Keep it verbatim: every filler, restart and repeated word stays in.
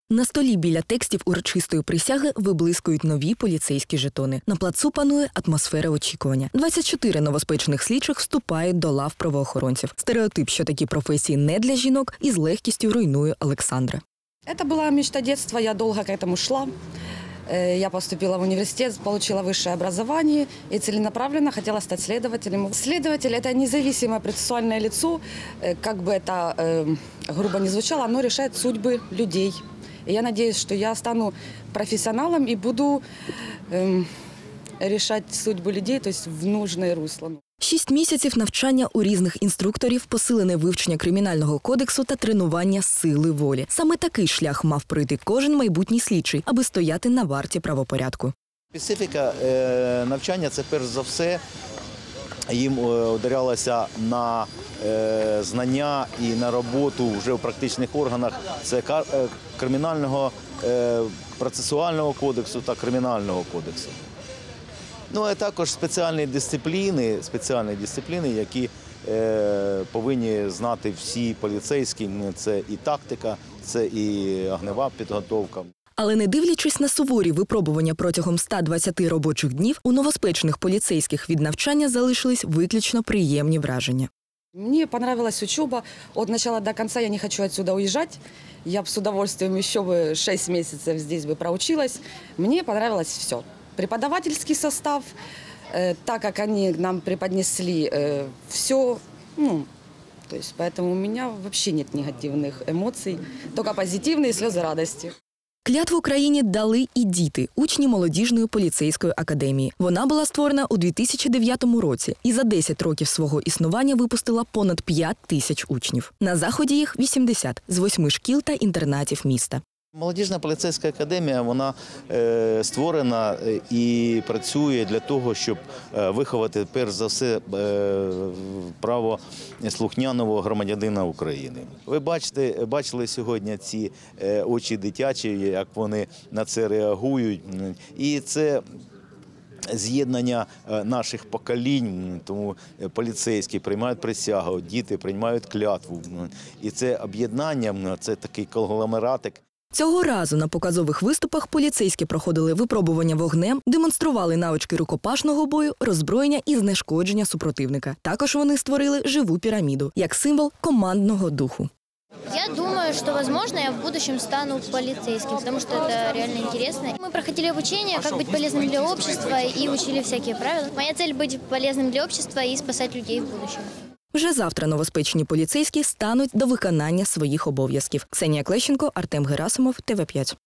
На столі біля текстів урочистої присяги виблискують нові поліцейські жетони. На плацу панує атмосфера очікування. двадцять чотири новоспечених слідчих вступають до лав правоохоронців. Стереотип, що такі професії не для жінок, із легкістю руйнує Олександра. Это была мечта детства, я долго к этому шла. Я поступила в университет, получила высшее образование и целенаправленно хотела стать следователем. Следователь – это независимое процессуальное лицо, как бы это э, грубо не звучало, оно решает судьбы людей. И я надеюсь, что я стану профессионалом и буду э, решать судьбу людей, то есть в нужное русло. Шість місяців навчання у різних інструкторів, посилене вивчення кримінального кодексу та тренування сили волі. Саме такий шлях мав пройти кожен майбутній слідчий, аби стояти на варті правопорядку. Специфіка е, навчання – це перш за все, їм ударялося на е, знання і на роботу вже в практичних органах. Це кар, е, кримінального е, процесуального кодексу та кримінального кодексу. Ну, а також спеціальні дисципліни, спеціальні дисципліни, які е, повинні знати всі поліцейські. Це і тактика, це і огнева підготовка. Але не дивлячись на суворі випробування протягом ста двадцяти робочих днів, у новоспечених поліцейських від навчання залишились виключно приємні враження. Мне понравилась учеба. От начала до конца я не хочу отсюда уезжать. Я бы с удовольствием еще бы шесть месяцев здесь бы проучилась. Мне понравилось все. Преподавательский состав, э, так как они нам преподнесли э, все, ну, то есть поэтому у меня вообще нет негативных эмоций, только позитивные слезы радости. Клятву країні дали і діти, учні молодіжної поліцейської академії. Вона була створена у дві тисячі дев'ятому році і за десять років свого існування випустила понад п'ять тисяч учнів. На заході їх вісімдесят з восьми шкіл та інтернатів міста. Молодіжна поліцейська академія, вона е, створена і працює для того, щоб е, виховати, перш за все, е, правослухняного громадянина України. Ви бачите, бачили сьогодні ці е, очі дитячі, як вони на це реагують. І це з'єднання наших поколінь, тому поліцейські приймають присягу, діти приймають клятву. І це об'єднання, це такий конгломератик. Цього разу на показових виступах поліцейські проходили випробування вогнем, демонстрували навички рукопашного бою, роззброєння і знешкодження супротивника. Також вони створили живу піраміду, як символ командного духу. Я думаю, что, возможно, я в будущем стану полицейским, потому что это реально интересно. Мы проходили обучение, как быть полезным для общества, и учили всякие правила. Моя цель – быть полезным для общества и спасать людей в будущем. Вже завтра новоспечені поліцейські стануть до виконання своїх обов'язків. Ксенія Клещенко, Артем Герасимов, Т В п'ять.